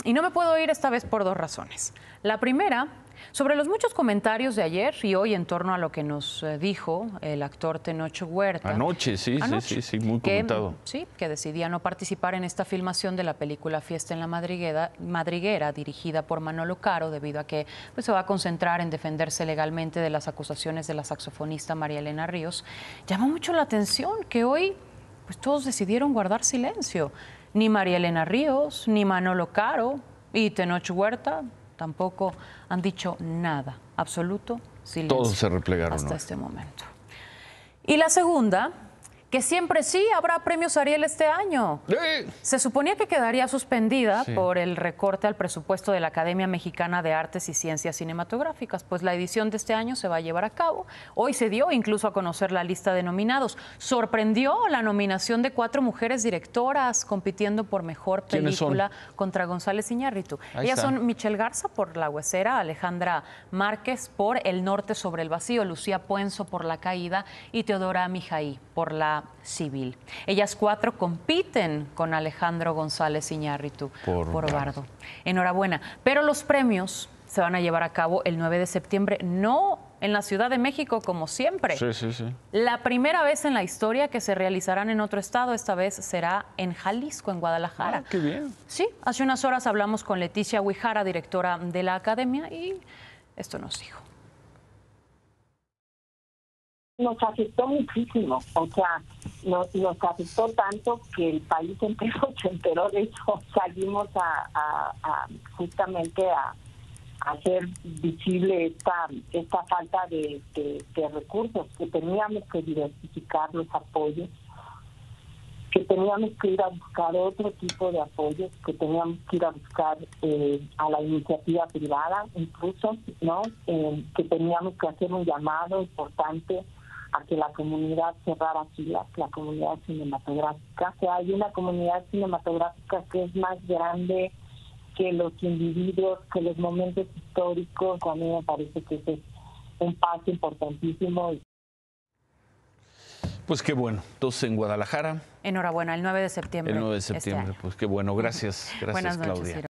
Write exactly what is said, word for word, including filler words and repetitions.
Y no me puedo ir esta vez por dos razones. La primera, sobre los muchos comentarios de ayer y hoy en torno a lo que nos eh, dijo el actor Tenoch Huerta. Anoche, sí, Anoche, sí, sí, sí, muy que, comentado. Sí, que decidía no participar en esta filmación de la película Fiesta en la Madriguera, Madriguera dirigida por Manolo Caro, debido a que pues, se va a concentrar en defenderse legalmente de las acusaciones de la saxofonista María Elena Ríos. Llamó mucho la atención que hoy pues, todos decidieron guardar silencio. Ni María Elena Ríos, ni Manolo Caro y Tenoch Huerta tampoco han dicho nada, absoluto silencio. Todos se replegaron hasta hoy. este momento. Y la segunda, que siempre sí habrá premios Ariel este año. ¡Eh! Se suponía que quedaría suspendida Sí. por el recorte al presupuesto de la Academia Mexicana de Artes y Ciencias Cinematográficas, pues la edición de este año se va a llevar a cabo. Hoy se dio incluso a conocer la lista de nominados. Sorprendió la nominación de cuatro mujeres directoras compitiendo por mejor película contra González Iñárritu. Ahí Ellas está. son Michelle Garza por La Huesera, Alejandra Márquez por El Norte sobre el Vacío, Lucía Puenzo por La Caída y Teodora Mijaí por La Civil. Ellas cuatro compiten con Alejandro González Iñárritu por, por Bardo. Enhorabuena. Pero los premios se van a llevar a cabo el nueve de septiembre, no en la Ciudad de México como siempre. Sí, sí, sí. La primera vez en la historia que se realizarán en otro estado, esta vez será en Jalisco, en Guadalajara. Ah, qué bien. Sí, hace unas horas hablamos con Leticia Huijara, directora de la academia, y esto nos dijo. Nos afectó muchísimo, o sea, nos, nos afectó tanto que el país entero se enteró de eso. Salimos a, a, a justamente a, a hacer visible esta esta falta de, de, de recursos, que teníamos que diversificar los apoyos, que teníamos que ir a buscar otro tipo de apoyos, que teníamos que ir a buscar eh, a la iniciativa privada incluso, ¿no? Eh, que teníamos que hacer un llamado importante a que la comunidad cerrara filas, la comunidad cinematográfica. O sea, hay una comunidad cinematográfica que es más grande que los individuos, que los momentos históricos. A mí me parece que ese es un paso importantísimo. Pues qué bueno. Entonces, en Guadalajara. Enhorabuena, el nueve de septiembre. El nueve de septiembre, este pues qué bueno. Gracias, gracias, Buenas noches, Claudia. Ciro.